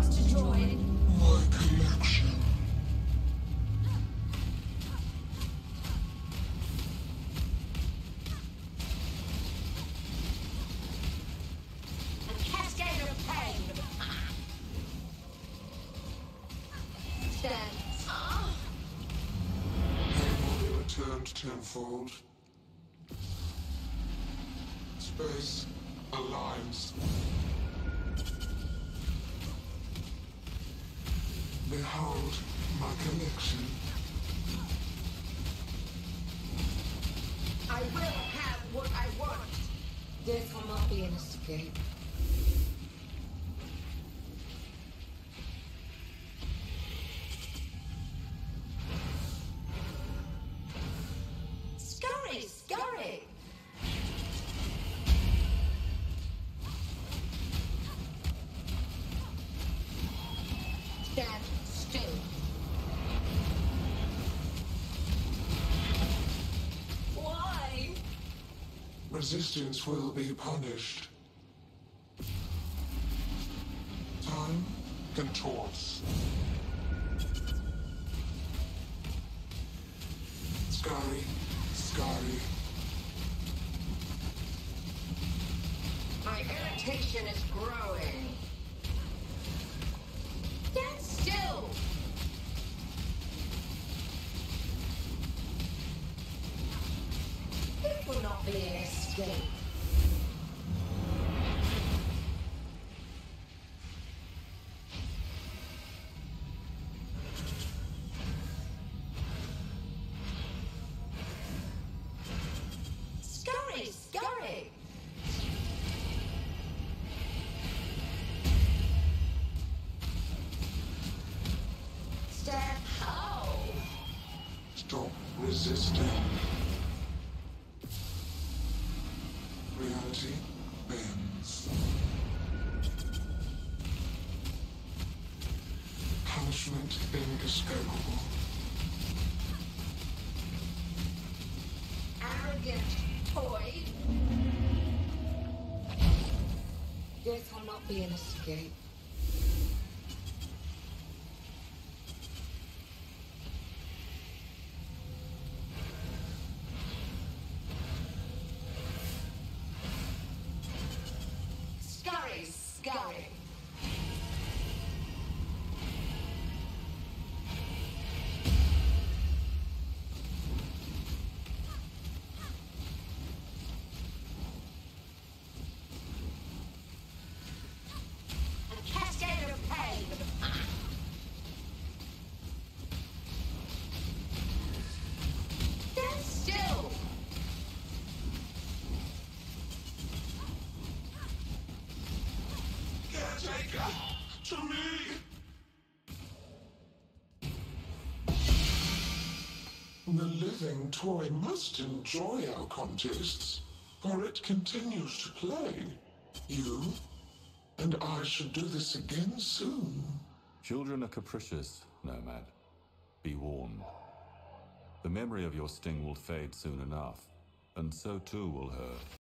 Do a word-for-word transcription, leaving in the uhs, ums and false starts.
wants to join? My collection. A cascade of pain. Stand. Pain will be returned tenfold. Space aligns. Behold my collection. I will have what I want. Death will not be an escape. Scurry, scurry. Stand still. Why? Resistance will be punished. Time contorts. Scurry, scurry. My irritation is growing. Stand still. It will not be an escape. Scurry, scurry. Stand how? Stop resisting. Reality bends. Punishment inescapable. Arrogant toy. Death will not be an escape. Scurry, scurry. A cascade of pain. Stand still. Caretaker, to me! The living toy must enjoy our contests, for it continues to play. You and I should do this again soon. Children are capricious, Nomad. Be warned. The memory of your sting will fade soon enough, and so too will her.